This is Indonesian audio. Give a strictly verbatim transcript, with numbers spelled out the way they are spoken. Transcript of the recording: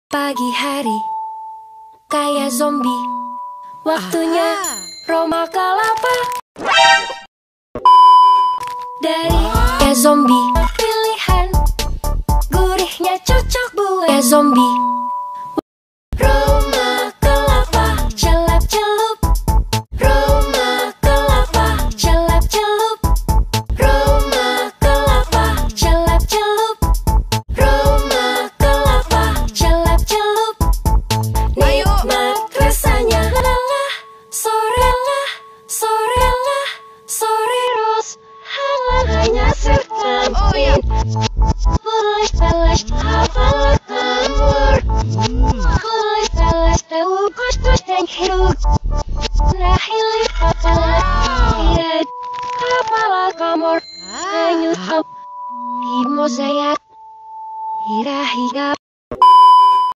Pagi hari kayak zombie, waktunya Roma Kalapa. Dari ya zombie, pilihan gurihnya cocok buat ya zombie.